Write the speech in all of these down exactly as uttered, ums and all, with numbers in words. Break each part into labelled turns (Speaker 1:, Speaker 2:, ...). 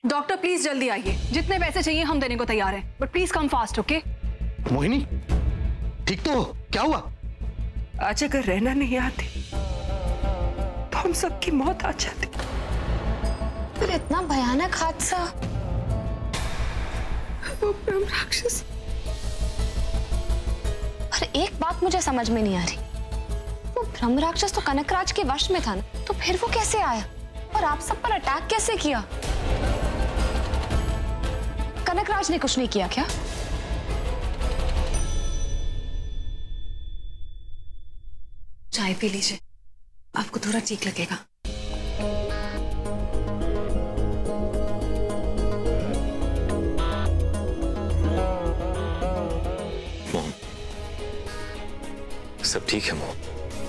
Speaker 1: Doctor please जल्दी आइए, जितने पैसे चाहिए हम देने को तैयार हैं, but please come fast. Okay
Speaker 2: Mohini ठीक तो हो? क्या हुआ?
Speaker 3: आज अगर रहना नहीं आती तो हम सबकी मौत आ जाती।
Speaker 4: फिर इतना भयानक हादसा।
Speaker 3: वो ब्रह्मराक्षस।
Speaker 4: पर एक बात मुझे समझ में नहीं आ रही, वो ब्रह्मराक्षस तो कनकराज के वश में था ना, तो फिर वो कैसे आया और आप सब पर अटैक कैसे किया? कनकराज ने कुछ नहीं किया क्या?
Speaker 1: चाय पी लीजिए, आपको थोड़ा ठीक लगेगा।
Speaker 5: मोम, सब ठीक है मोम?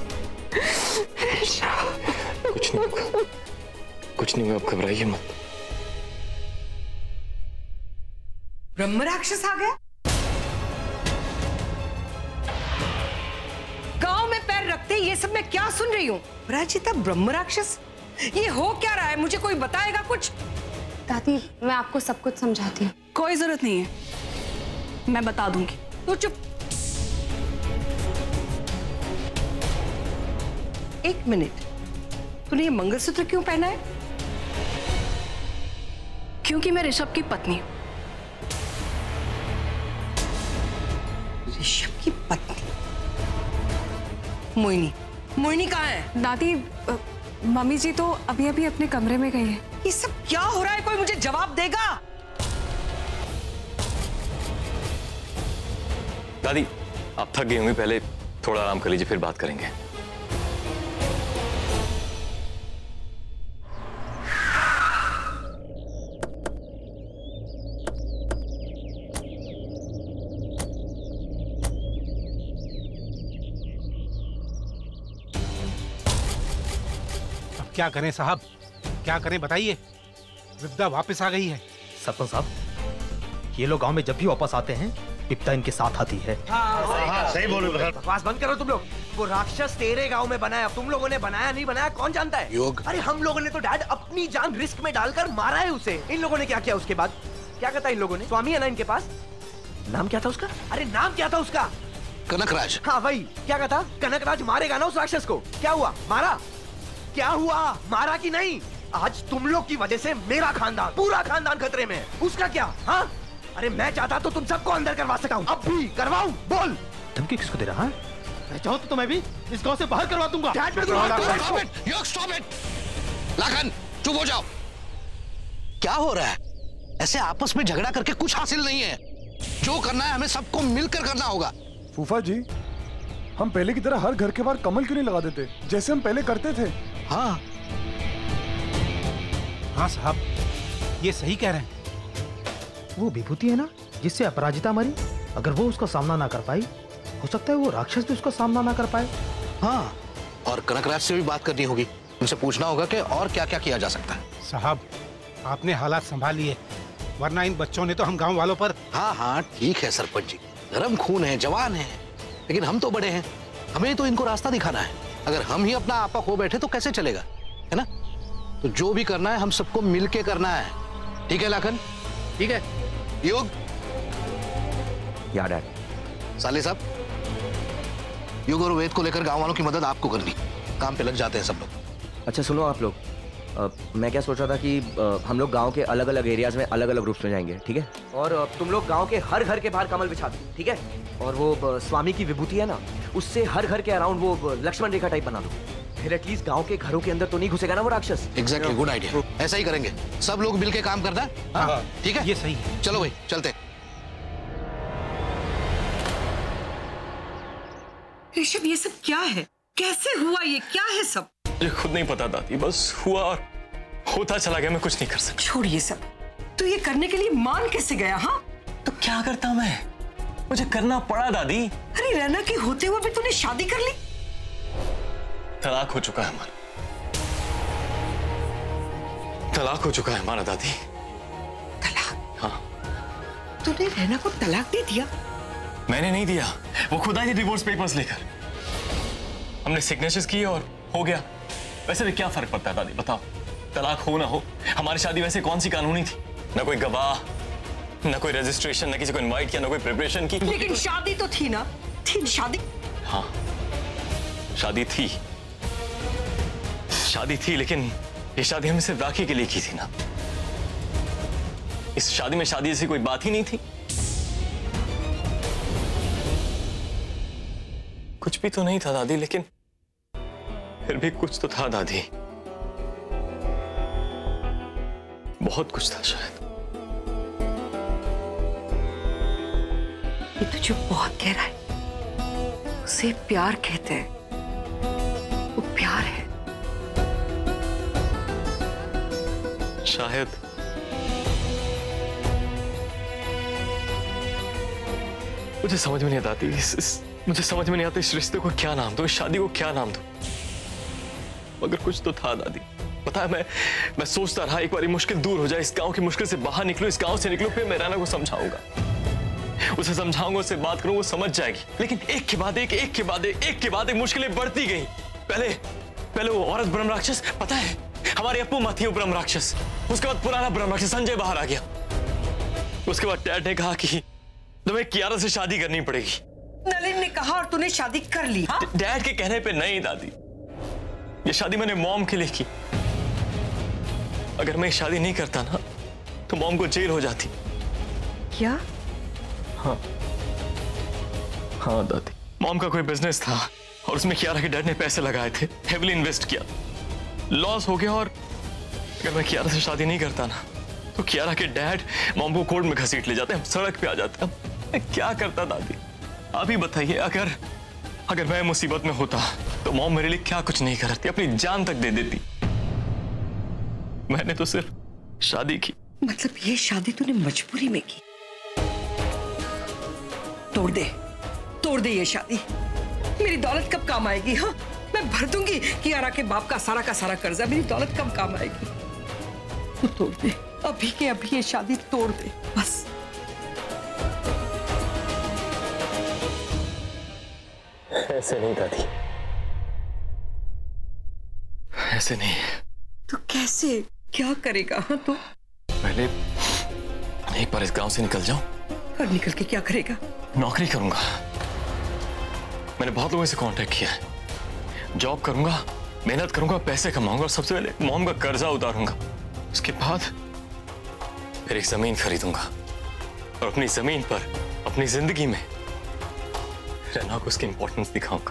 Speaker 5: कुछ नहीं होगा, कुछ नहीं होगा, आप घबराइए मत।
Speaker 3: ब्रह्मराक्षस आ गया? गांव में पैर रखते ये सब मैं क्या सुन रही हूँ? पराजिता ब्रह्मराक्षस, ये हो क्या रहा है? मुझे कोई बताएगा कुछ?
Speaker 4: दादी मैं आपको सब कुछ समझाती हूँ।
Speaker 1: कोई जरूरत नहीं है, मैं बता दूंगी।
Speaker 3: तू चुप। एक मिनट, तूने ये मंगलसूत्र क्यों पहना है?
Speaker 1: क्योंकि मैं ऋषभ की पत्नी हूँ।
Speaker 3: ऋषभ की पत्नी? मोहिनी, मोहिनी कहाँ है?
Speaker 1: दादी मम्मी जी तो अभी अभी अपने कमरे में गई है।
Speaker 3: ये सब क्या हो रहा है? कोई मुझे जवाब देगा?
Speaker 5: दादी आप थक गई होंगी, पहले थोड़ा आराम कर लीजिए, फिर बात करेंगे।
Speaker 6: क्या करें साहब, क्या करें बताइए, विपदा वापस आ गई है।
Speaker 2: सरपंच साहब, ये लोग गांव में जब भी वापस आते हैं विपदा इनके साथ आती है।
Speaker 7: हाँ, हाँ, हाँ, सही बोलो। बकवास बंद करो तुम लोग। वो राक्षस तेरे गांव में बनाया, तुम लोगों ने बनाया नहीं बनाया कौन जानता है? योग। अरे हम लोगों ने तो डैड अपनी जान रिस्क में डालकर मारा है उसे। इन लोगों ने क्या किया उसके बाद? क्या कहता इन लोगों ने? स्वामी है ना इनके पास, नाम क्या था उसका? अरे नाम क्या था उसका?
Speaker 2: कनकराज।
Speaker 7: हाँ वही, क्या कहता? कनकराज मारेगा ना उस राक्षस को। क्या हुआ? मारा? क्या हुआ? मारा कि नहीं? आज तुम लोग की वजह से मेरा खानदान, पूरा खानदान खतरे में है। उसका क्या? हाँ? अरे मैं चाहता तो तुम सबको अंदर करवा सकता हूँ, अब भी करवाऊं। बोल।
Speaker 2: धमकी किसको दे रहा है?
Speaker 7: मैं चाहूँ तो मैं भी इस गांव से बाहर करवा दूंगा।
Speaker 2: लाखन चुप हो जाओ। क्या हो रहा है? ऐसे आपस में झगड़ा करके कुछ हासिल नहीं है। जो करना है हमें सबको मिलकर करना होगा।
Speaker 8: फूफा जी, हम पहले की तरह हर घर के बाहर कमल क्यों नहीं लगा देते जैसे हम पहले करते थे?
Speaker 2: हाँ
Speaker 6: हाँ साहब, ये सही कह रहे हैं।
Speaker 2: वो विभूति है ना जिससे अपराजिता मरी, अगर वो उसका सामना ना कर पाई, हो सकता है वो राक्षस भी उसका सामना ना कर पाए। हाँ, और कनकराज से भी बात करनी होगी, उनसे पूछना होगा कि और क्या क्या किया जा सकता है।
Speaker 6: साहब आपने हालात संभाल लिए, वरना इन बच्चों ने तो हम गांव वालों पर।
Speaker 2: हाँ हाँ ठीक है सरपंच जी, गरम खून है, जवान है, लेकिन हम तो बड़े हैं, हमें तो इनको रास्ता दिखाना है। अगर हम ही अपना आपा खो बैठे तो कैसे चलेगा, है ना? तो जो भी करना है हम सबको मिलके करना है। ठीक है लाखन? ठीक है। योग।
Speaker 7: या डैड।
Speaker 2: साले साहब, योग और वेद को लेकर गांव वालों की मदद आपको करनी, काम पे लग जाते हैं सब लोग।
Speaker 7: अच्छा सुनो आप लोग, आ, मैं क्या सोच रहा था कि आ, हम लोग गांव के अलग अलग एरियाज में अलग अलग ग्रुप्स में जाएंगे, ठीक है? और आ, तुम लोग गांव के हर घर के बाहर कमल बिछा दो, ठीक है? और वो आ, स्वामी की विभूति है ना, उससे हर घर के अराउंड वो लक्ष्मण रेखा टाइप बना दो। फिर एटलीस्ट गांव के घरों के अंदर तो नहीं घुसेगा ना वो राक्षस।
Speaker 2: Exactly, good idea. ऐसा ही करेंगे, सब लोग मिलके काम करना है। हाँ, ठीक है,
Speaker 6: ये सही है।
Speaker 2: चलो भाई चलते।
Speaker 3: ऋषभ ये सब क्या है? कैसे हुआ ये? क्या है सब?
Speaker 5: मुझे खुद नहीं पता दादी, बस हुआ और होता चला गया, मैं कुछ नहीं कर सकता।
Speaker 3: छोड़ ये सब, तू ये करने के लिए मान कैसे गया? हाँ
Speaker 5: तो क्या करता मैं, मुझे करना पड़ा दादी।
Speaker 3: अरे रैना के होते हुए भी तूने शादी कर ली?
Speaker 5: तलाक हो चुका है हमारा, तलाक हो चुका है हमारा दादी।
Speaker 3: तलाक?
Speaker 5: हाँ।
Speaker 3: तूने रैना को तलाक दे दिया?
Speaker 5: मैंने नहीं दिया, वो खुद आई थी डिवोर्स पेपर्स लेकर, हमने सिग्नेचर्स किए और हो गया। वैसे भी क्या फर्क पड़ता है दादी, बताओ? तलाक हो ना हो, हमारी शादी वैसे कौन सी कानूनी थी? ना कोई गवाह, ना कोई रजिस्ट्रेशन, ना किसी को इनवाइट किया, ना कोई प्रिपरेशन की।
Speaker 3: लेकिन शादी तो थी ना, थी शादी।
Speaker 5: हाँ, शादी थी, शादी थी, लेकिन ये शादी हमने सिर्फ राखी के लिए की थी ना। इस शादी में शादी जैसी कोई बात ही नहीं थी। कुछ भी तो नहीं था दादी, लेकिन फिर भी कुछ तो था दादी। बहुत कुछ था शायद।
Speaker 3: ये तो जो बहुत गहरा है, उसे प्यार कहते हैं। वो प्यार है।
Speaker 5: शायद मुझे समझ में नहीं आता थी इस, इस, मुझे समझ में नहीं आता इस रिश्ते को क्या नाम दूं, इस शादी को क्या नाम दूं। मगर कुछ तो था दादी। पता है, मैं मैं सोचता रहा एक बार मुश्किल दूर हो जाए, इस गांव की मुश्किल से बाहर निकलूं, इस गांव से निकलूं, फिर मैं रैना को समझाऊंगा, उसे समझाऊंगा, उससे बात करूंगा, वो समझ जाएगी। लेकिन एक के बाद एक, एक के बाद एक, एक के बाद एक मुश्किलें बढ़ती गई। पहले पहले वो औरत ब्रह्मराक्षस, पता है हमारे अपू माँ थी वो ब्रह्मराक्षस। उसके बाद पुराना ब्रह्मराक्षस संजय बाहर आ गया। उसके बाद डैड ने कहा कि तुम्हें कियारा से शादी करनी पड़ेगी।
Speaker 3: नलिन ने कहा और तूने शादी कर ली? हाँ?
Speaker 5: डैड के कहने पे नहीं दादी, ये शादी मैंने मॉम के लिए की। अगर मैं शादी नहीं करता ना तो मॉम को जेल हो जाती।
Speaker 3: क्या?
Speaker 5: हाँ हाँ दादी, मॉम का कोई बिजनेस था और उसमें कियारा के डैड ने पैसे लगाए थे, हेवीली इन्वेस्ट किया, लॉस हो गया। और अगर मैं कियारा से शादी नहीं करता ना तो कियारा के डैड मॉम को कोर्ट में घसीट ले जाते, हम सड़क पे आ जाते। मैं क्या करता दादी, आप ही बताइए। अगर अगर मैं मुसीबत में होता तो मॉम मेरे लिए क्या कुछ नहीं करती, अपनी जान तक दे देती। मैंने तो सिर्फ शादी की।
Speaker 3: मतलब ये शादी तूने मजबूरी में की? तोड़ दे, तोड़ दे ये शादी। मेरी दौलत कब काम आएगी? हाँ, मैं भर दूंगी कियारा के बाप का सारा का सारा कर्जा। मेरी दौलत कब काम आएगी? तू तोड़ दे, अभी के अभी ये शादी तोड़ दे बस।
Speaker 5: ऐसे नहीं दादी, ऐसे नहीं।
Speaker 3: तो कैसे, क्या करेगा? हाँ तो
Speaker 5: पहले एक बार इस गांव से निकल जाऊं।
Speaker 3: और निकल के क्या करेगा?
Speaker 5: नौकरी करूंगा। मैंने बहुत लोगों से कांटेक्ट किया है। जॉब करूंगा, मेहनत करूंगा, पैसे कमाऊंगा और सबसे पहले मॉम का कर्जा उतारूंगा। उसके बाद फिर एक जमीन खरीदूंगा और अपनी जमीन पर अपनी जिंदगी में रैना को उसकी इंपॉर्टेंस दिखाऊंगा।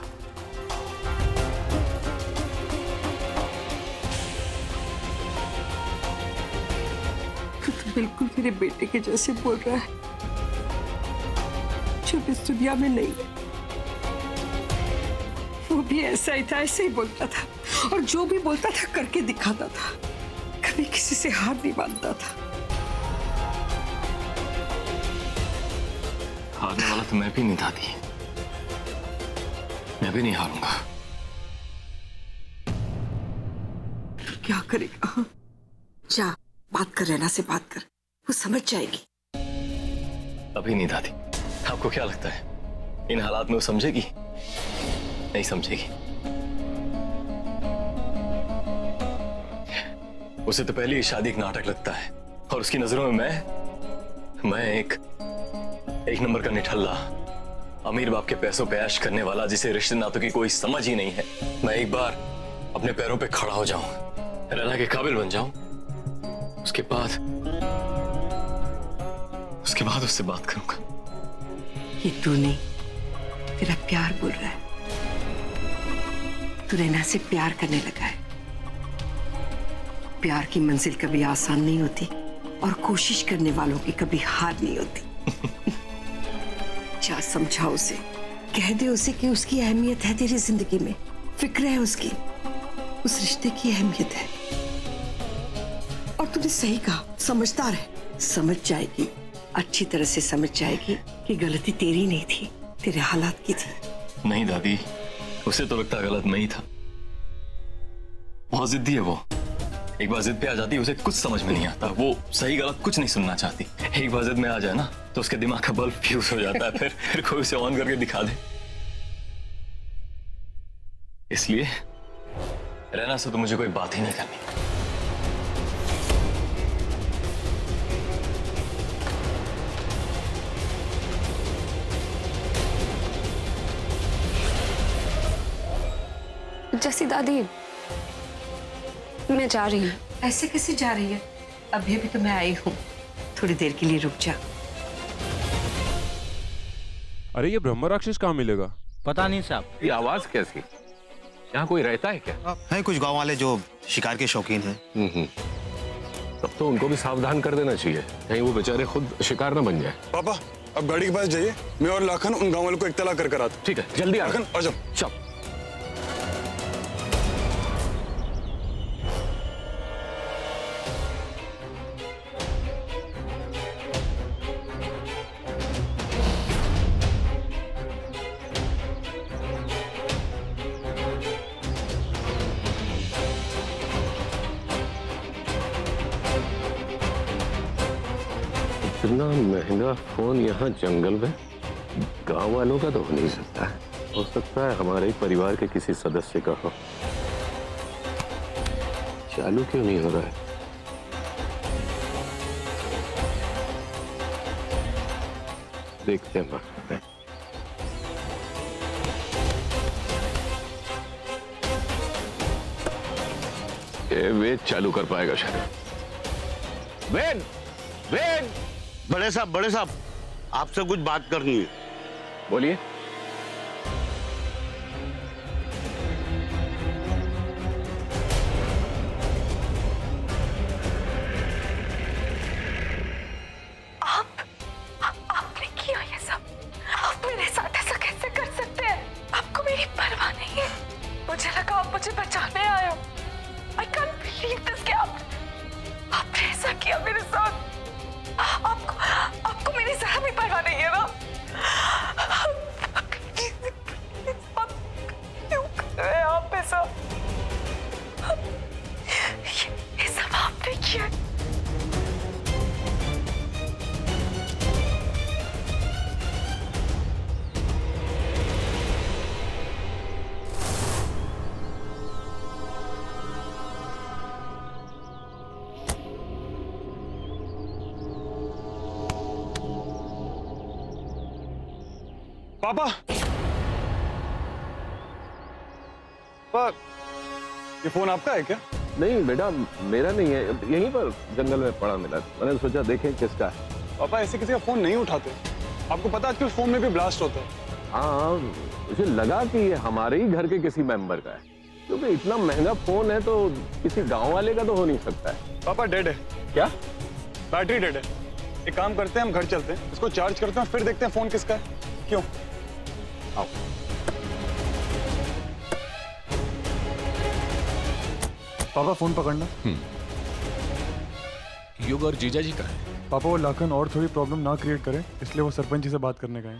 Speaker 3: तो बिल्कुल मेरे बेटे के जैसे बोल रहा है, जो इस दुनिया में नहीं है। वो भी ऐसा ही था, ऐसे ही बोलता था और जो भी बोलता था करके दिखाता था। कभी किसी से हार नहीं मानता था।
Speaker 5: हारने वाला तो मैं भी नहीं दादी, मैं भी नहीं हारूंगा।
Speaker 3: क्या करेगा? हाँ? जा बात कर, रैना से बात कर, वो समझ जाएगी।
Speaker 5: अभी नहीं दादी। आपको क्या लगता है इन हालात में वो समझेगी? नहीं समझेगी। उसे तो पहले ही शादी एक नाटक लगता है और उसकी नजरों में मैं मैं एक एक नंबर का निठल्ला, अमीर बाप के पैसों पे ऐश करने वाला, जिसे रिश्ते नातों की कोई समझ ही नहीं है। मैं एक बार अपने पैरों पे खड़ा हो जाऊं, रैना के काबिल बन जाऊं, उसके बाद उसके बाद उससे बात करूंगा।
Speaker 3: ये तू नहीं, तेरा प्यार बोल रहा है। तू रैना से प्यार करने लगा है। प्यार की मंजिल कभी आसान नहीं होती और कोशिश करने वालों की कभी हार नहीं होती। जा समझा उसे, कह दे उसे कि उसकी अहमियत है तेरी जिंदगी में, फिक्र है उसकी, उस रिश्ते की अहमियत है। और तूने सही कहा, समझदार है, समझ जाएगी, अच्छी तरह से समझ जाएगी कि गलती तेरी नहीं थी, तेरे हालात की थी।
Speaker 5: नहीं दादी, उसे तो लगता गलत मैं ही था। बहुत जिद्दी है वो, एक बार जिद पे आ जाती है उसे कुछ समझ में नहीं आता। वो सही गलत कुछ नहीं सुनना चाहती। एक बार जिद में आ जाए ना तो उसके दिमाग का बल्ब फ्यूज हो जाता है। फिर फिर कोई उसे ऑन करके दिखा दे। इसलिए रैना से तो मुझे कोई बात ही नहीं करनी।
Speaker 4: जैसी दादी, मैं जा रही हूँ।
Speaker 3: ऐसे कैसे जा रही है? अभी अभी तो मैं आई हूँ, थोड़ी देर के लिए रुक जा।
Speaker 9: अरे ये ब्रह्मराक्षस कहाँ मिलेगा?
Speaker 10: पता नहीं साहब।
Speaker 11: ये आवाज कैसी? यहाँ कोई रहता है क्या?
Speaker 10: है कुछ गांव वाले जो शिकार के शौकीन हैं।
Speaker 11: हम्म, तब तो उनको भी सावधान कर देना चाहिए, कहीं वो बेचारे खुद शिकार न बन जाए।
Speaker 8: पापा अब गाड़ी के पास जाइए, मैं और लाखन उन गांव वालों को इत्तला कर कर आते।
Speaker 11: ठीक है, जल्दी आ।
Speaker 8: लाखन आ जाओ।
Speaker 11: चल। इतना महंगा फोन यहाँ जंगल में, गांव वालों का तो हो नहीं सकता है। हो सकता है हमारे परिवार के किसी सदस्य का हो। चालू क्यों नहीं हो रहा है? देखते हैं। ये वेद चालू कर पाएगा शायद। वेद, वेद।
Speaker 12: बड़े साहब, बड़े साहब, आपसे कुछ बात करनी है।
Speaker 11: बोलिए।
Speaker 13: आप, आपने किया ये सब? आप मेरे साथ ऐसा कैसे कर सकते हैं? आपको मेरी परवाह नहीं है। मुझे लगा आप मुझे बचाने आए हो। I can't believe this कि आप, आपने ऐसा किया मेरे साथ। आपको, आपको मेरी जरा भी परवाह नहीं है ना? क्यों कर रहे हैं आप ऐसा? ये, ये सब आपने किया।
Speaker 8: पापा, पापा, ये फोन आपका है क्या?
Speaker 11: नहीं बेटा, मेरा नहीं है, यहीं पर जंगल में पड़ा मिला। मैंने सोचा देखें किसका है।
Speaker 8: पापा ऐसे किसी का फोन नहीं उठाते। आपको पता है कि उस फोन में भी ब्लास्ट होता है।
Speaker 11: हाँ, मुझे लगा कि ये हमारे ही घर के किसी मेंबर का है, क्योंकि इतना महंगा फोन है तो किसी गांव वाले का तो हो नहीं सकता है।
Speaker 8: पापा डेड है।
Speaker 11: क्या?
Speaker 8: बैटरी डेड है। एक काम करते हैं, हम घर चलते हैं, इसको चार्ज करते हैं, फिर देखते हैं फोन किसका है। क्यों? आओ। पापा फोन पकड़ना।
Speaker 9: युग और जीजा जी का है।
Speaker 8: पापा वो लाखन और थोड़ी प्रॉब्लम ना क्रिएट करे, इसलिए वो सरपंच जी से बात करने गए।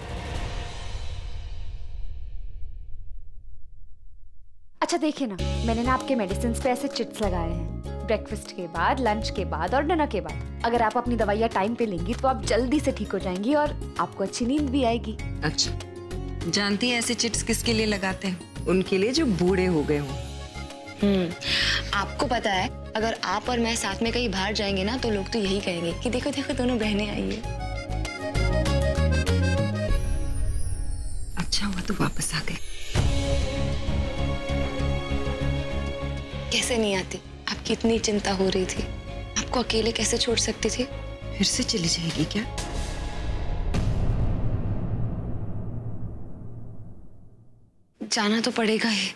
Speaker 14: अच्छा देखिए ना, मैंने ना आपके मेडिसिन पे ऐसे चिट्स लगाए हैं। ब्रेकफास्ट के बाद, लंच के बाद और डिनर के बाद अगर आप अपनी दवाइयाँ टाइम पे लेंगी तो आप जल्दी से ठीक हो जाएंगी और आपको अच्छी नींद भी आएगी।
Speaker 3: अच्छा, जानती है ऐसे चिट्स किसके लिए लगाते हैं? उनके लिए जो बूढ़े हो गए हों।
Speaker 4: हम्म, आपको पता है अगर आप और मैं साथ में कहीं बाहर जाएंगे ना तो लोग तो यही कहेंगे कि देखो देखो दोनों बहनें आई है।
Speaker 3: अच्छा हुआ तो वापस आ गए।
Speaker 4: कैसे नहीं आती? आपकी इतनी चिंता हो रही थी, आपको अकेले कैसे छोड़ सकती थी?
Speaker 3: फिर से चली जाएगी क्या?
Speaker 4: जाना तो पड़ेगा ही।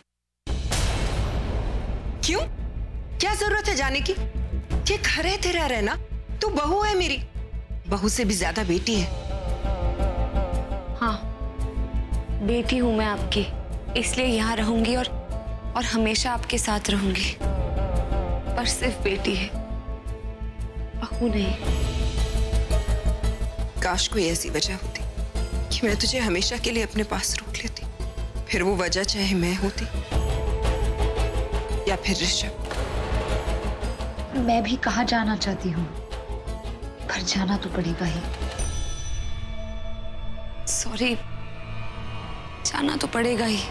Speaker 3: क्यों? क्या जरूरत है जाने की? ये घर है तेरा, रहना। तू बहू है मेरी, बहू से भी ज्यादा बेटी है।
Speaker 4: हाँ, बेटी हूं मैं आपकी, इसलिए यहाँ रहूंगी और और हमेशा आपके साथ रहूंगी। पर सिर्फ बेटी है, बहू नहीं।
Speaker 3: काश कोई ऐसी वजह होती कि मैं तुझे हमेशा के लिए अपने पास रोक लेती। फिर वो वजह चाहे मैं होती या फिर ऋषभ।
Speaker 14: मैं भी कहाँ जाना चाहती हूँ, पर जाना तो पड़ेगा ही।
Speaker 4: सॉरी, जाना तो पड़ेगा ही।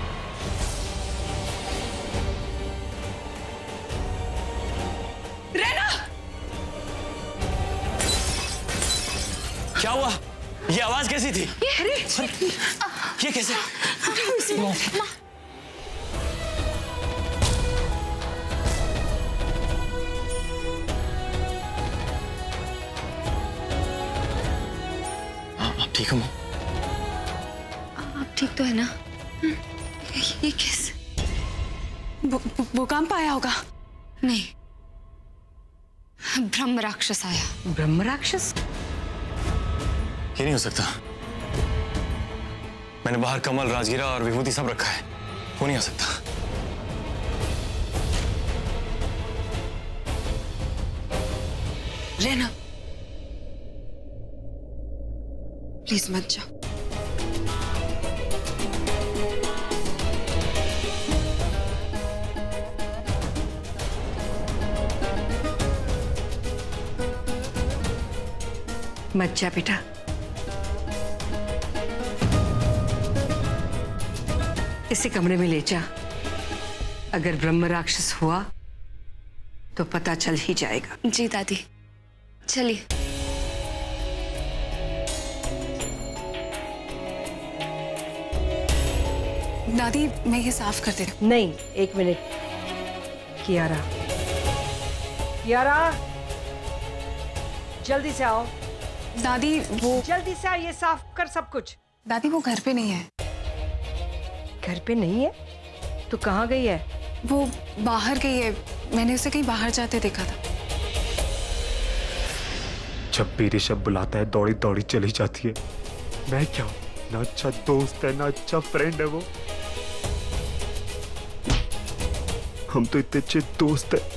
Speaker 5: क्या हुआ? ये आवाज कैसी थी?
Speaker 3: अरे
Speaker 5: ये कैसे? ठीक हो?
Speaker 4: आप ठीक तो है ना? ये किस
Speaker 1: भूकंप आया होगा?
Speaker 4: नहीं, ब्रह्मराक्षस आया।
Speaker 3: ब्रह्मराक्षस?
Speaker 5: ये नहीं हो सकता। मैंने बाहर कमल, राजगिरा और विभूति सब रखा है, वो नहीं आ सकता।
Speaker 3: रहना, प्लीज मत जाओ। मत जा बेटा। इसी कमरे में ले जा। अगर ब्रह्म राक्षस हुआ तो पता चल ही जाएगा।
Speaker 4: जी दादी, चलिए।
Speaker 1: दादी मैं ये साफ कर देती हूँ।
Speaker 3: नहीं, एक मिनट। कियारा, कियारा, जल्दी से आओ।
Speaker 1: दादी वो
Speaker 3: जल्दी से आओ, ये साफ कर सब कुछ।
Speaker 1: दादी वो घर पे नहीं है।
Speaker 3: घर पे नहीं है? तो कहाँ गई है?
Speaker 1: वो बाहर गई है, मैंने उसे कहीं बाहर जाते देखा था।
Speaker 15: जब भी ऋषभ बुलाता है दौड़ी दौड़ी चली जाती है। मैं क्या हूं? ना अच्छा दोस्त है ना अच्छा फ्रेंड है वो। हम तो इतने अच्छे दोस्त हैं।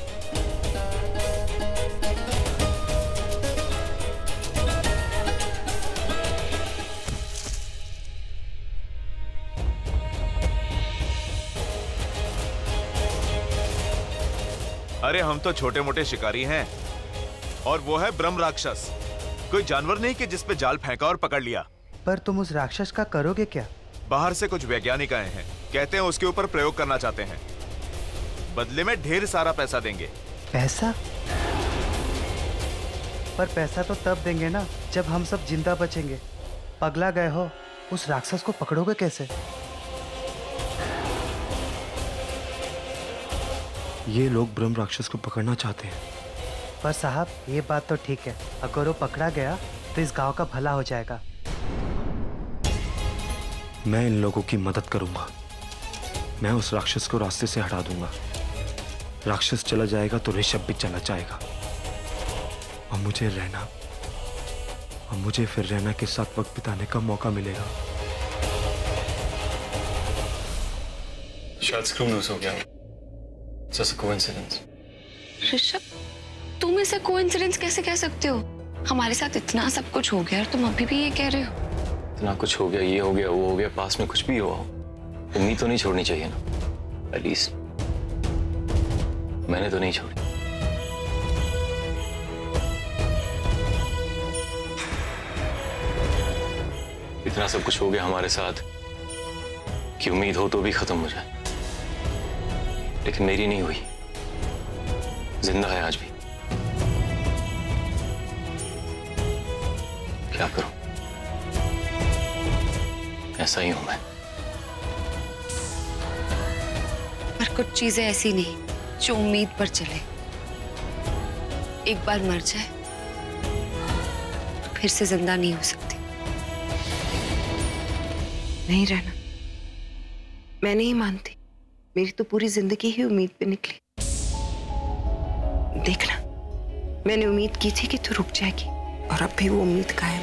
Speaker 16: अरे हम तो छोटे मोटे शिकारी हैं और वो है ब्रह्म राक्षस। कोई जानवर नहीं कि जिस पे जाल फेंका और पकड़ लिया।
Speaker 10: पर तुम उस राक्षस का करोगे क्या?
Speaker 16: बाहर से कुछ वैज्ञानिक आए हैं, कहते हैं उसके ऊपर प्रयोग करना चाहते हैं। बदले में ढेर सारा पैसा देंगे।
Speaker 10: पैसा? पर पैसा तो तब देंगे ना जब हम सब जिंदा बचेंगे। पगला गए हो? उस राक्षस को पकड़ोगे कैसे?
Speaker 15: ये लोग ब्रह्म राक्षस को पकड़ना चाहते हैं।
Speaker 10: पर साहब ये बात तो ठीक है, अगर वो पकड़ा गया तो इस गांव का भला हो जाएगा।
Speaker 15: मैं इन लोगों की मदद करूंगा। मैं उस राक्षस को रास्ते से हटा दूंगा। राक्षस चला जाएगा तो ऋषभ भी चला जाएगा और मुझे रहना और मुझे फिर रहना के साथ वक्त बिताने का मौका मिलेगा।
Speaker 5: शायद स्क्रू लूज हो गया। Just a coincidence.
Speaker 4: ऋषभ, तुम इसे कोइंसिडेंस कैसे कह सकते हो? हमारे साथ इतना सब कुछ हो गया और तुम अभी भी ये कह रहे हो?
Speaker 5: इतना कुछ हो गया, ये हो गया, वो हो गया, पास में कुछ भी हुआ हो, उम्मीद तो नहीं छोड़नी चाहिए ना। एटलीस्ट मैंने तो नहीं छोड़ी। इतना सब कुछ हो गया हमारे साथ कि उम्मीद हो तो भी खत्म हो जाए, लेकिन मेरी नहीं हुई। जिंदा है आज भी। क्या करूं? ऐसा ही हूं मैं।
Speaker 4: पर कुछ चीजें ऐसी नहीं जो उम्मीद पर चले। एक बार मर जाए तो फिर से जिंदा नहीं हो सकती।
Speaker 3: नहीं रहना, मैं नहीं मानती। मेरी तो पूरी जिंदगी ही उम्मीद पे निकली। देखना, मैंने उम्मीद की थी कि तू रुक जाएगी और अब भी वो उम्मीद कायम।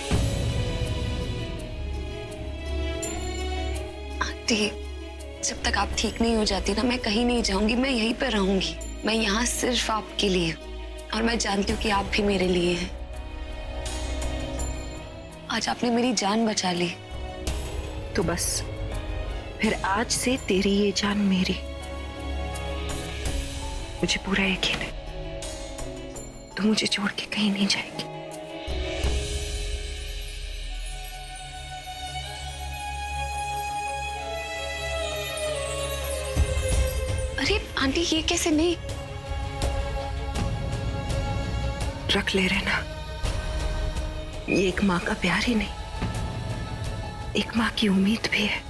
Speaker 4: आंटी, जब तक आप ठीक नहीं हो जाती ना, मैं कहीं नहीं जाऊंगी। मैं यहीं पर रहूंगी। मैं यहाँ सिर्फ आपके लिए और मैं जानती हूँ कि आप भी मेरे लिए हैं। आज आपने मेरी जान बचा ली।
Speaker 3: तो बस फिर आज से तेरी ये जान मेरी। मुझे पूरा यकीन है तू मुझे छोड़ के कहीं नहीं जाएगी।
Speaker 4: अरे आंटी, ये कैसे? नहीं,
Speaker 3: रख ले रहना। ये एक माँ का प्यार ही नहीं, एक माँ की उम्मीद भी है।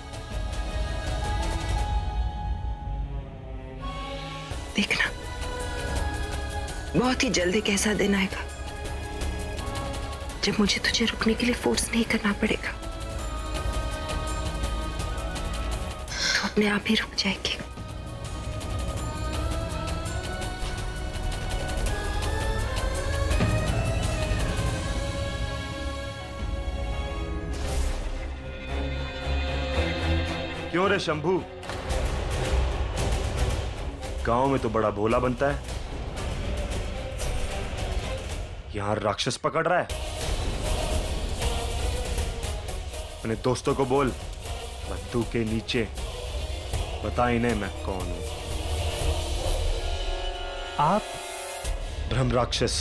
Speaker 3: देखना, बहुत ही जल्दी कैसा दिन आएगा
Speaker 1: जब मुझे तुझे रुकने के लिए फोर्स नहीं करना पड़ेगा तो अपने आप ही रुक जाएगी।
Speaker 15: क्यों रे शंभू, गांव में तो बड़ा भोला बनता है, यहां राक्षस पकड़ रहा है। अपने दोस्तों को बोल बंदूक के नीचे, बता इन्हें मैं कौन हूं।
Speaker 10: आप
Speaker 15: ब्रह्मराक्षस,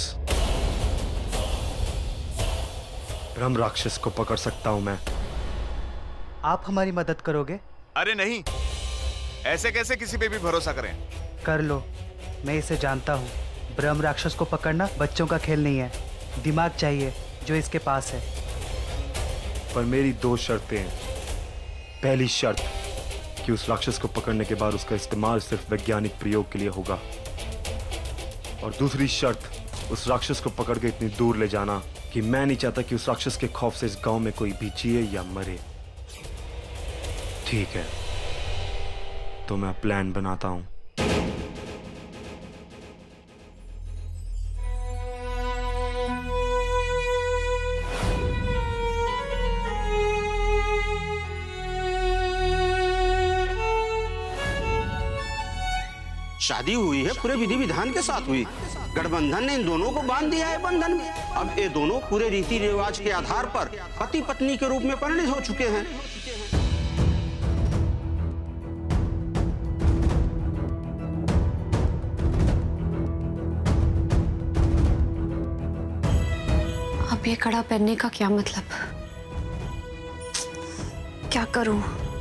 Speaker 15: ब्रह्मराक्षस को पकड़ सकता हूं मैं।
Speaker 10: आप हमारी मदद करोगे?
Speaker 16: अरे नहीं, ऐसे कैसे किसी पे भी भरोसा करें।
Speaker 10: कर लो, मैं इसे जानता हूँ। ब्रह्म राक्षस को पकड़ना बच्चों का खेल नहीं है, दिमाग चाहिए जो इसके पास है।
Speaker 15: पर मेरी दो शर्तें हैं। पहली शर्त कि उस राक्षस को पकड़ने के बाद उसका इस्तेमाल सिर्फ वैज्ञानिक प्रयोग के लिए होगा, और दूसरी शर्त उस राक्षस को पकड़ के इतनी दूर ले जाना कि मैं नहीं चाहता कि उस राक्षस के खौफ से इस गांव में कोई भी जिए या मरे। ठीक है, तो मैं प्लान बनाता हूं।
Speaker 12: शादी हुई है पूरे विधि विधान के साथ हुई। गठबंधन ने इन दोनों को बांध दिया है बंधन में। अब ये दोनों पूरे रीति रिवाज के आधार पर पति पत्नी के रूप में परिणत हो चुके हैं।
Speaker 1: अब ये कड़ा पहनने का क्या मतलब? क्या करूं?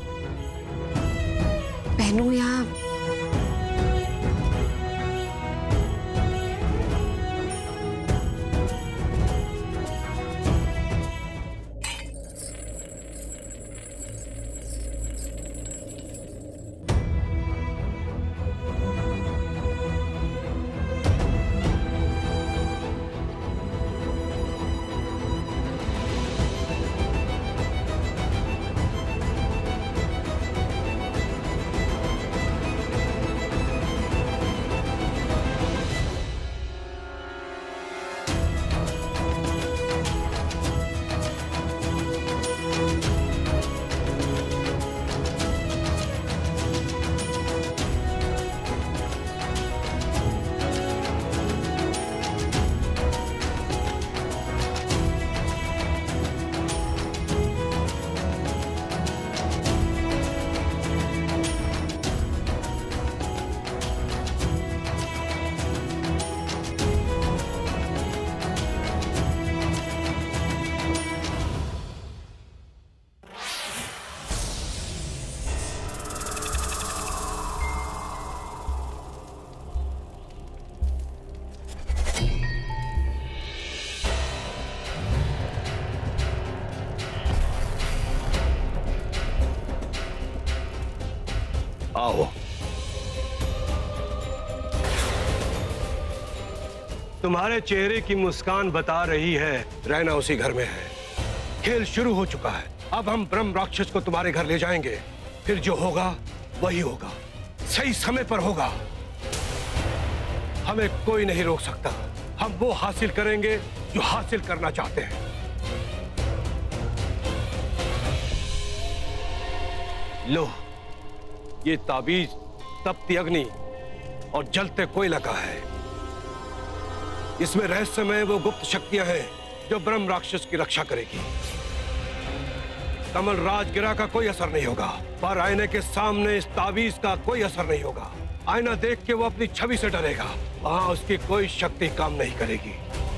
Speaker 1: पहनूं या
Speaker 12: आओ।
Speaker 17: तुम्हारे चेहरे की मुस्कान बता रही है रहना उसी घर में है। खेल शुरू हो चुका है। अब हम ब्रह्म राक्षस को तुम्हारे घर ले जाएंगे, फिर जो होगा वही होगा, सही समय पर होगा। हमें कोई नहीं रोक सकता। हम वो हासिल करेंगे जो हासिल करना चाहते हैं। लो, ये ताबीज तपती अग्नि और जलते कोयला का है। इसमें रहस्यमय वो गुप्त शक्तियां हैं जो ब्रह्म राक्षस की रक्षा करेगी। कमल राजगिरा का कोई असर नहीं होगा, पर आईने के सामने इस ताबीज का कोई असर नहीं होगा। आईना देख के वो अपनी छवि से डरेगा, वहां उसकी कोई शक्ति काम नहीं करेगी।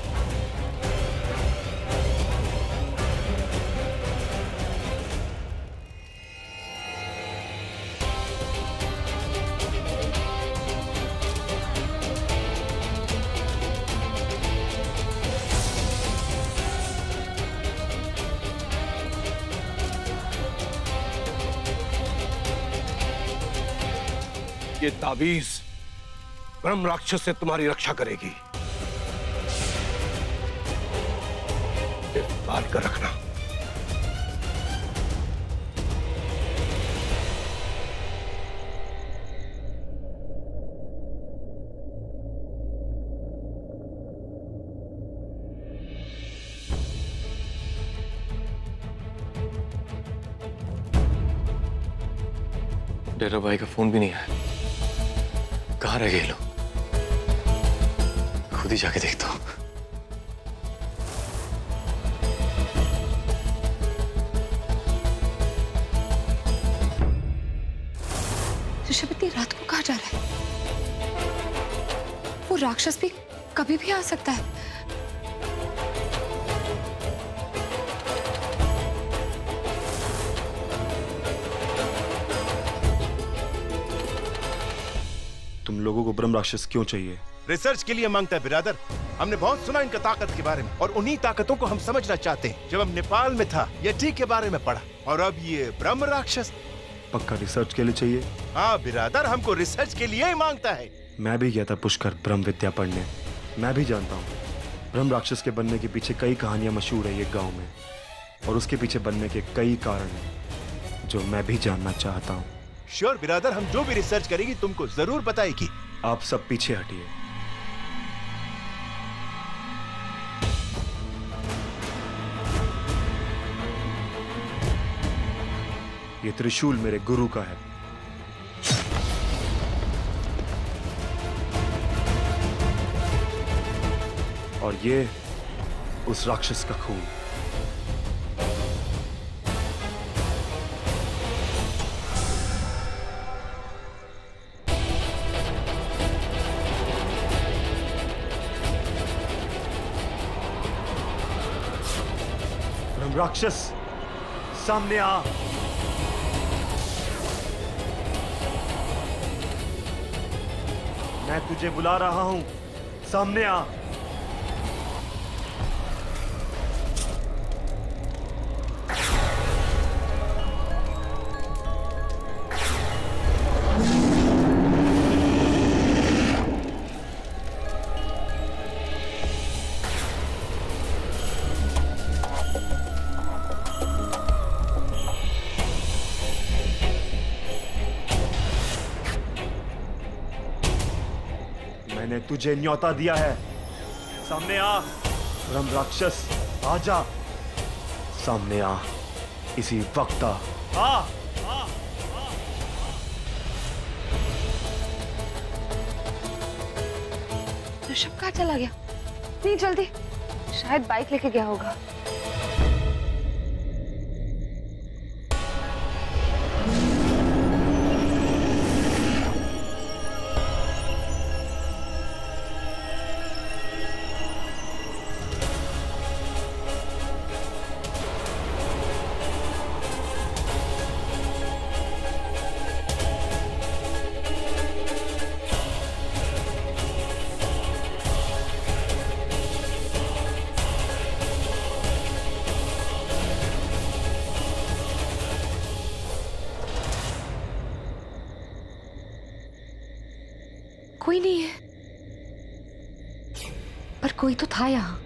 Speaker 17: ये ताबीज ब्रह्म राक्षस से तुम्हारी रक्षा करेगी। संभाल कर रखना।
Speaker 5: डेरा भाई का फोन भी नहीं आया। कहाँ रह गए लोग? खुद ही जाके देखता हूँ।
Speaker 4: ऋषभ इतनी रात को कहाँ जा रहा है? वो राक्षस भी कभी भी आ सकता है।
Speaker 15: तुम लोगों को ब्रह्म राक्षस क्यों चाहिए?
Speaker 16: रिसर्च के लिए मांगता है बिरादर। हमने बहुत सुना इनका ताकत के बारे में और उन्हीं ताकतों को हम समझना चाहते हैं। जब हम नेपाल में था यटी के बारे में पढ़ा और अब ये ब्रह्म राक्षस।
Speaker 15: पक्का रिसर्च के लिए चाहिए?
Speaker 16: हाँ बिरादर, हमको रिसर्च के लिए ही मांगता है।
Speaker 15: मैं भी गया था पुष्कर ब्रह्म विद्या पढ़ने। मैं भी जानता हूँ ब्रह्म राक्षस के बनने के पीछे कई कहानियां मशहूर है ये गांव में, और उसके पीछे बनने के कई कारण हैं जो मैं भी जानना चाहता हूँ।
Speaker 16: श्योर बिरादर, हम जो भी रिसर्च करेगी तुमको जरूर बताएगी।
Speaker 15: आप सब पीछे हटिए। ये त्रिशूल मेरे गुरु का है। और ये उस राक्षस का खून। राक्षस सामने आ। मैं तुझे बुला रहा हूं, सामने आ। मैंने तुझे न्योता दिया है, सामने आ। ब्रह्म राक्षस आजा, सामने आ, इसी वक्त आ। आ, आ, आ।
Speaker 4: ऋषभ कहाँ चला गया? नहीं जल्दी, शायद बाइक लेके गया होगा। कोई नहीं है, पर कोई तो था यहाँ।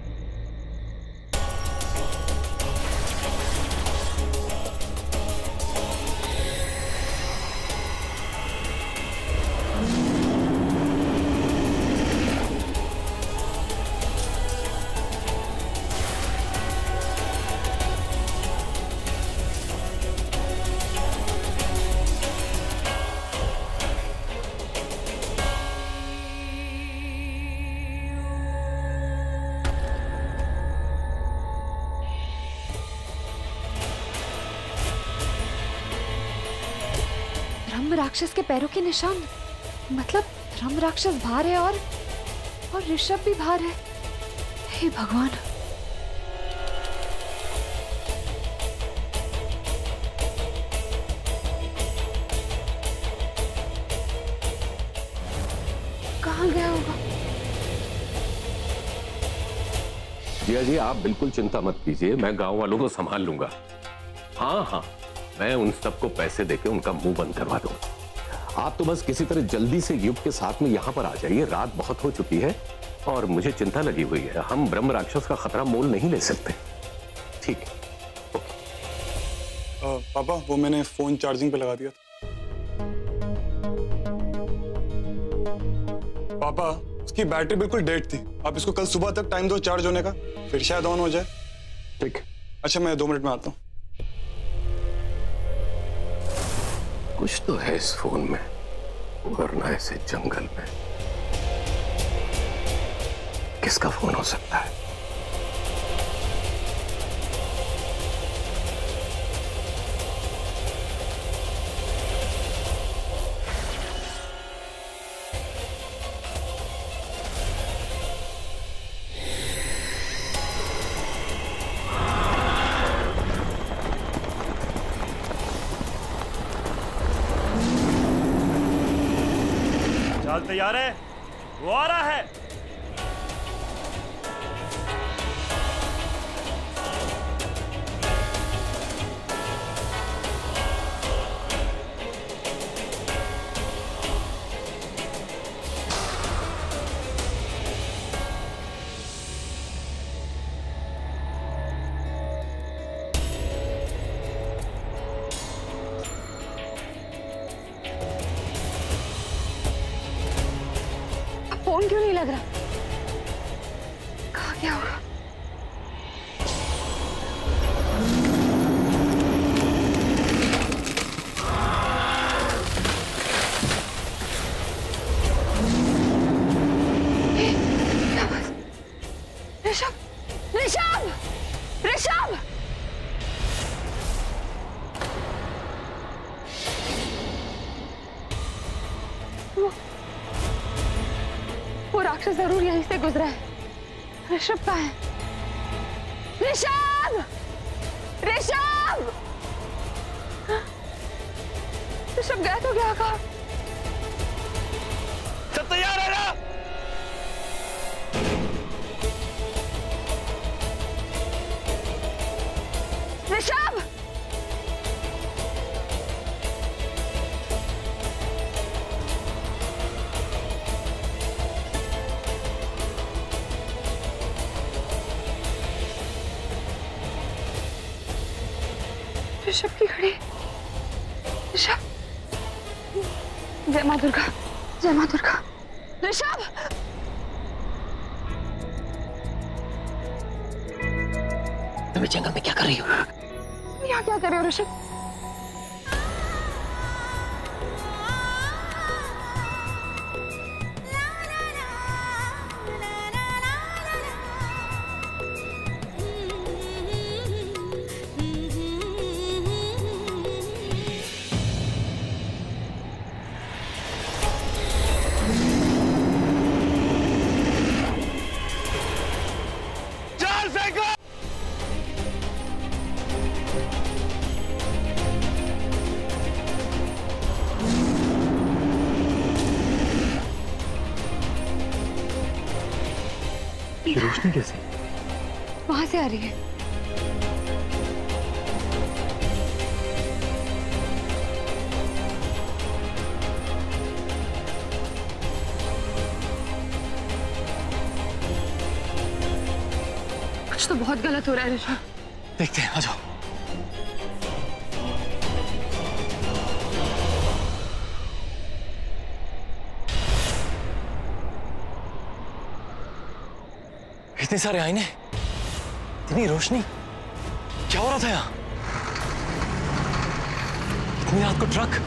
Speaker 4: ब्रह्म राक्षस के पैरों के निशान, मतलब ब्रह्म राक्षस बाहर है और और ऋषभ भी बाहर है। हे भगवान। कहाँ गया होगा?
Speaker 11: जिया जी, आप बिल्कुल चिंता मत कीजिए, मैं गांव वालों को संभाल लूंगा। हाँ हाँ, मैं उन सबको पैसे देके उनका मुंह बंद करवा दूंगा। आप तो बस किसी तरह जल्दी से युग के साथ में यहां पर आ जाइए, रात बहुत हो चुकी है और मुझे चिंता लगी हुई है। हम ब्रह्म राक्षस का खतरा मोल नहीं ले सकते। ठीक है।
Speaker 8: पापा वो मैंने फोन चार्जिंग पे लगा दिया था। पापा उसकी बैटरी बिल्कुल डेड थी। आप इसको कल सुबह तक टाइम दो चार्ज होने का, फिर शायद ऑन हो जाए।
Speaker 11: ठीक।
Speaker 8: अच्छा मैं दो मिनट में आता हूँ।
Speaker 11: कुछ तो है इस फोन में, वरना ऐसे जंगल में किसका फोन हो सकता है?
Speaker 18: चाल तैयार है? वो आ रहा है।
Speaker 4: फोन क्यों नहीं लग रहा? कहाँ क्या होगा? ऋषभ, ऋषभ, ऋषभ! वो वो राक्षस जरूर यहीं से गुजरा है। ऋषभ कहाँ है? ऋषभ! ऋषभ! ऋषभ गया तो गया कहाँ?
Speaker 18: सब तैयार है ना?
Speaker 4: ऋषभ! ऋषभ की घड़ी। ऋषभ! जय मां दुर्गा, जय मां दुर्गा। ऋषभ!
Speaker 2: तुम इस जंगल में क्या कर रही हो?
Speaker 4: यहाँ क्या कर रहे हो ऋषभ?
Speaker 5: रोशनी कैसे?
Speaker 4: वहां से आ रही है। कुछ तो बहुत गलत हो रहा है ऋषभ।
Speaker 5: देखते हैं, आ जाओ। इतने सारे आईने, इतनी रोशनी, क्या हो रहा था यहाँ? इतनी रात को ट्रक।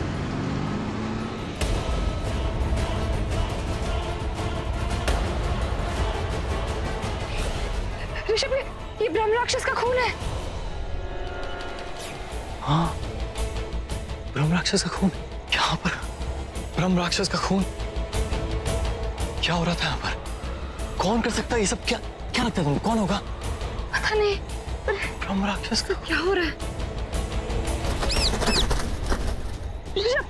Speaker 4: ऋषभ, ये ब्रह्मराक्षस का खून है।
Speaker 5: हाँ, ब्रह्मराक्षस का खून यहाँ पर। ब्रह्मराक्षस का खून। क्या हो रहा था यहाँ पर? कौन कर सकता है ये सब? क्या क्या लगता है तुमको? कौन होगा?
Speaker 4: पता नहीं।
Speaker 5: ब्रह्मराक्षस का
Speaker 4: क्या हो रहा है? ऋषभ!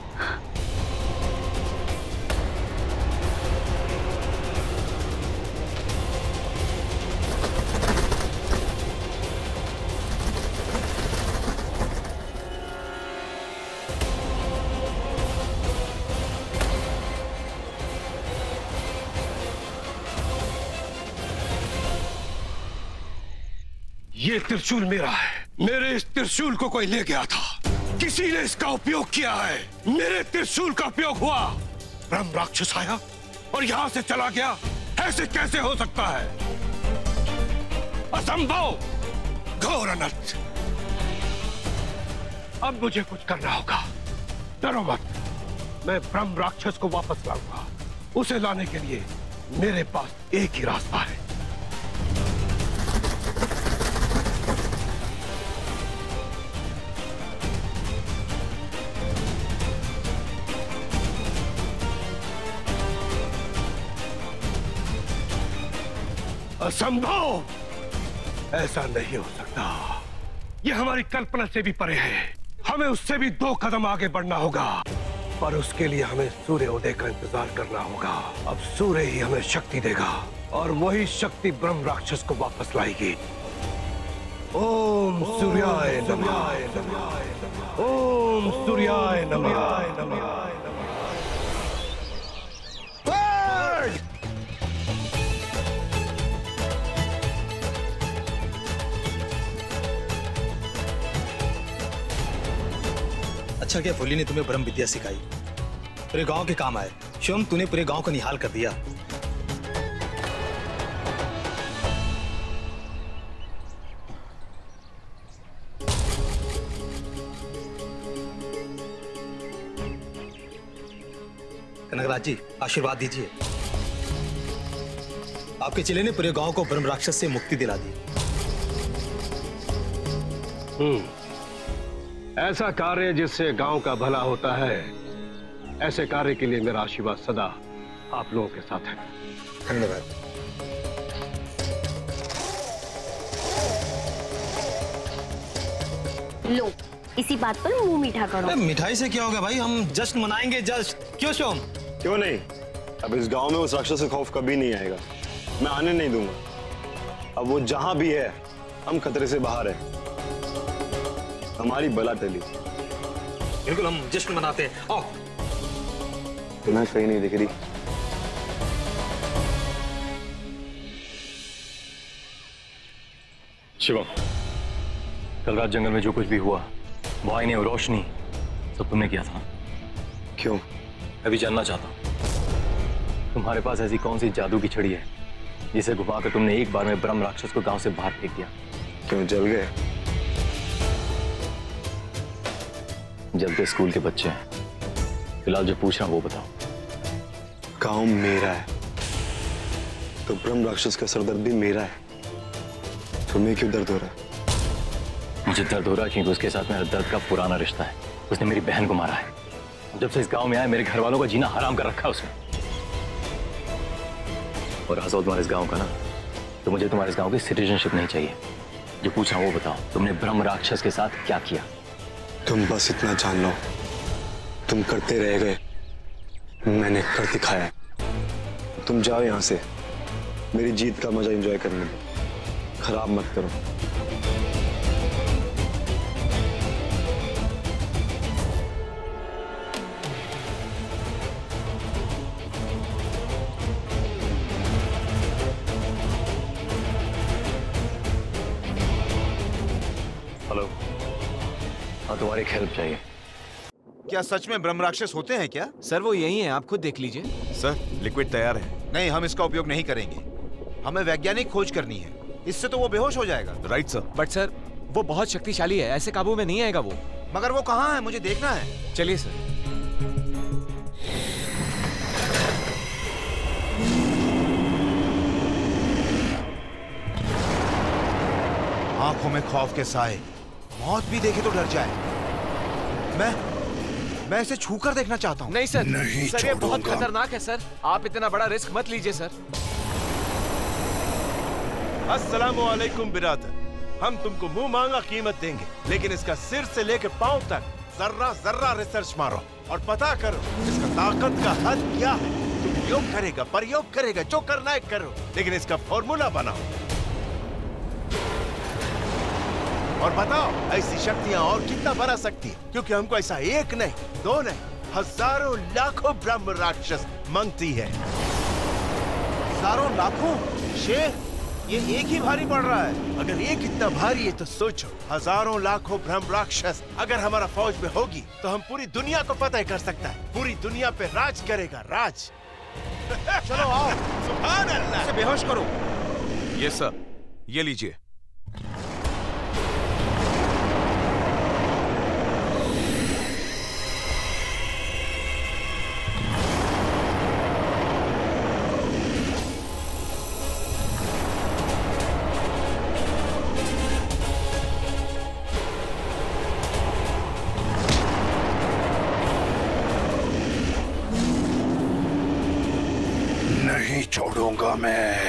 Speaker 17: ये त्रिशूल मेरा है। मेरे इस त्रिशूल को कोई ले गया था, किसी ने इसका उपयोग किया है। मेरे त्रिशूल का उपयोग हुआ, ब्रह्म राक्षस आया और यहां से चला गया। ऐसे कैसे हो सकता है? असंभव, घोर अनर्थ। अब मुझे कुछ करना होगा। डरो मत, मैं ब्रह्म राक्षस को वापस लाऊंगा। उसे लाने के लिए मेरे पास एक ही रास्ता है। असंभव, ऐसा नहीं हो सकता। यह हमारी कल्पना से भी परे है। हमें उससे भी दो कदम आगे बढ़ना होगा, पर उसके लिए हमें सूर्य उदय का इंतजार करना होगा। अब सूर्य ही हमें शक्ति देगा और वही शक्ति ब्रह्म राक्षस को वापस लाएगी। ओम सूर्याय नमः, ओम सूर्याय नमः।
Speaker 19: अच्छा क्या फुली ने तुम्हें ब्रह्म विद्या सिखाई, पूरे गांव के काम आए। शिवम, तूने पूरे गांव को निहाल कर दिया। कनकराज जी, आशीर्वाद दीजिए। आपके चेले ने पूरे गांव को ब्रह्म राक्षस से मुक्ति दिला दी।
Speaker 17: हम्म, ऐसा कार्य जिससे गांव का भला होता है, ऐसे कार्य के लिए मेरा आशीर्वाद सदा आप लोगों के साथ है।
Speaker 19: धन्यवाद।
Speaker 20: लो, इसी बात पर मुंह मीठा करो।
Speaker 19: मिठाई से क्या होगा भाई, हम जश्न मनाएंगे। जश्न क्यों शिवम?
Speaker 8: क्यों नहीं? अब इस गांव में उस राक्षस से खौफ कभी नहीं आएगा। मैं आने नहीं दूंगा। अब वो जहां भी है, हम खतरे से बाहर है। हमारी बला टली।
Speaker 19: बिल्कुल, हम जश्न मनाते हैं। आओ।
Speaker 8: तुम्हें कहीं नहीं दिख रही।
Speaker 5: शिवम, कल रात जंगल में जो कुछ भी हुआ, वो आईने और रोशनी सब तुमने किया था।
Speaker 8: क्यों?
Speaker 5: अभी जानना चाहता हूं, तुम्हारे पास ऐसी कौन सी जादू की छड़ी है जिसे घुमाकर तुमने एक बार में ब्रह्म राक्षस को गांव से बाहर फेंक दिया?
Speaker 8: क्यों, जल गए?
Speaker 5: जलते स्कूल के बच्चे हैं। फिलहाल जो पूछ रहा हूं वो बताओ।
Speaker 8: गांव मेरा है तो ब्रह्म राक्षस का सरदर्द भी मेरा है। तुम्हें क्यों दर्द हो रहा है?
Speaker 5: मुझे दर्द हो रहा है क्योंकि उसके साथ मेरा दर्द का पुराना रिश्ता है। उसने मेरी बहन को मारा है। जब से इस गांव में आया, मेरे घर वालों का जीना हराम कर रखा है उसने। और रहा तुम्हारे इस गांव का ना, तो मुझे तुम्हारे इस गांव की सिटीजनशिप नहीं चाहिए। जो पूछा वो बताओ, तुमने ब्रह्म राक्षस के साथ क्या किया?
Speaker 8: तुम बस इतना जान लो, तुम करते रह गए, मैंने कर दिखाया। तुम जाओ यहां से, मेरी जीत का मजा एंजॉय करने दो, खराब मत करो।
Speaker 5: हेलो, हाँ, तुम्हारी हेल्प चाहिए।
Speaker 16: क्या सच में ब्रह्म राक्षस होते हैं क्या?
Speaker 21: सर वो यही है, आप खुद देख लीजिए।
Speaker 16: सर लिक्विड तैयार है। नहीं, हम इसका उपयोग नहीं करेंगे। हमें वैज्ञानिक खोज करनी है, इससे तो वो बेहोश हो जाएगा। Right sir.
Speaker 21: बट सर वो बहुत शक्तिशाली है, ऐसे काबू में नहीं आएगा वो।
Speaker 16: मगर वो कहाँ है, मुझे देखना है।
Speaker 21: चलिए सर।
Speaker 16: आंखों में खौफ के साए, मौत भी देखे तो डर जाए। मैं मैं इसे छूकर देखना चाहता हूँ।
Speaker 21: नहीं सर,
Speaker 16: नहीं
Speaker 21: सर ये बहुत खतरनाक है सर, आप इतना बड़ा रिस्क मत लीजिए सर।
Speaker 16: अस्सलामु अलैकुम बिरादर, हम तुमको मुंह मांगा कीमत देंगे, लेकिन इसका सिर से लेकर पांव तक जर्रा जर्रा रिसर्च मारो और पता करो इसका ताकत का हद क्या है। तुम योग करेगा, प्रयोग करेगा, जो करना है करो, लेकिन इसका फॉर्मूला बनाओ और बताओ ऐसी शक्तियां और कितना बना सकती है, क्योंकि हमको ऐसा एक नहीं, दो नहीं, हजारों लाखों ब्रह्म राक्षस मांगती है। हजारों लाखों शेर, ये एक ही भारी पड़ रहा है। अगर एक इतना भारी है तो सोचो, हजारों लाखों ब्रह्मराक्षस अगर हमारा फौज में होगी तो हम पूरी दुनिया को फतेह कर सकता है। पूरी दुनिया पे राज करेगा, राज।
Speaker 7: चलो आओ।
Speaker 16: सुभान अल्लाह।
Speaker 7: इसे बेहोश करो। ये सर, ये लीजिए।
Speaker 16: नहीं छोड़ूंगा मैं।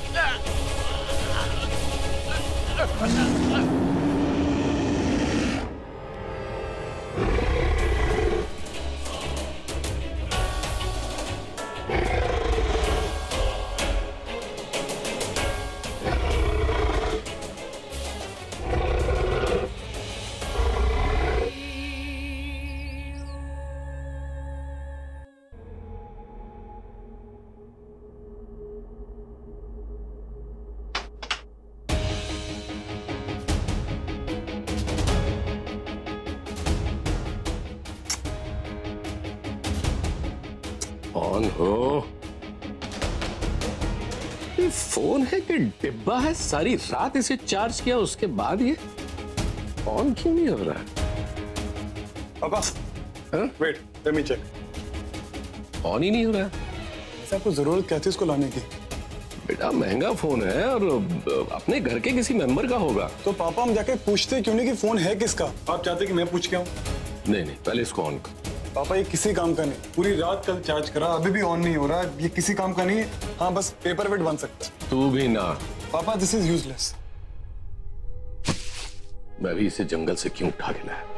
Speaker 11: कौन हो? ये फोन है कि डिब्बा है? सारी रात इसे चार्ज किया, उसके बाद ये ऑन क्यों नहीं हो रहा है?
Speaker 8: पापा, wait, let me check.
Speaker 11: On ही नहीं हो रहा है।
Speaker 8: वैसे आपको जरूरत क्या थी इसको लाने की?
Speaker 11: बेटा महंगा फोन है और अपने घर के किसी मेंबर का होगा।
Speaker 8: तो पापा हम जाके पूछते क्यों नहीं कि फोन है किसका? आप चाहते कि मैं पूछ के आऊं?
Speaker 11: नहीं नहीं, पहले इसको ऑन कर।
Speaker 8: पापा ये किसी काम का नहीं, पूरी रात कल चार्ज करा, अभी भी ऑन नहीं हो रहा। ये किसी काम का नहीं है। हाँ बस पेपर वेट बन सकता।
Speaker 11: तू भी ना।
Speaker 8: पापा दिस इज यूजलेस।
Speaker 11: मैं भी इसे जंगल से क्यों उठा के लाया?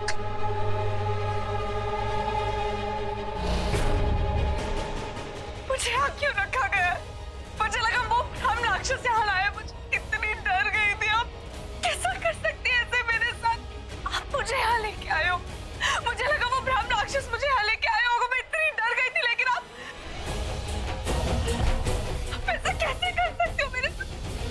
Speaker 13: मुझे यहाँ क्यों रखा गया? मुझे लगा वो हम राक्षस यहाँ लाए। मुझे इतनी डर गई थी। आप कैसा कर सकती है ऐसे मेरे साथ? आप मुझे यहाँ लेके आए हो। मुझे लगा वो ब्रह्म राक्षस मुझे यहाँ लेके आए होगा। मैं इतनी डर गई थी, लेकिन आप आप ऐसा कैसे कर सकते हो मेरे साथ?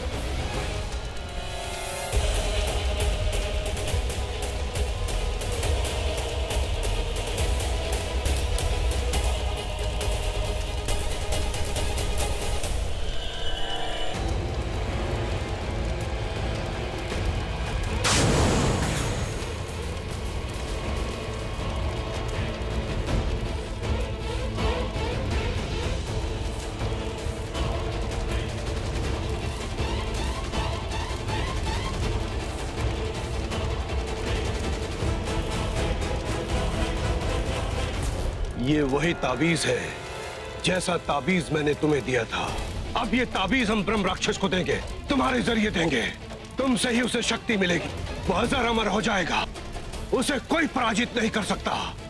Speaker 17: ये वही ताबीज है जैसा ताबीज मैंने तुम्हें दिया था। अब ये ताबीज हम ब्रह्म राक्षस को देंगे, तुम्हारे जरिए देंगे। तुमसे ही उसे शक्ति मिलेगी। वो हजार अमर हो जाएगा। उसे कोई पराजित नहीं कर सकता।